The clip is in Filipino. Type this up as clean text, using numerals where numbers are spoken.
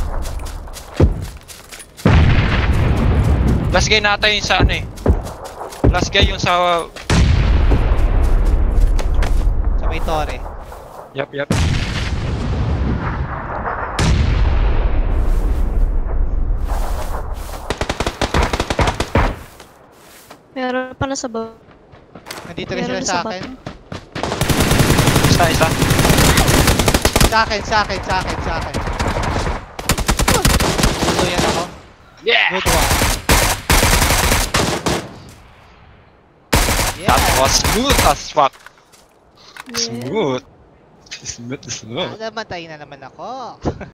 Last guy nata yung sa ano eh. Last guy yung sa may tore. Yup. Meron pa na sa baba. Nandito rin sila sa akin. Isa. Sa akin. Tuluyan ako. Yeah! Good one. Yeah. That was smooth as fuck. Yeah. Smooth. Namatay na naman ako.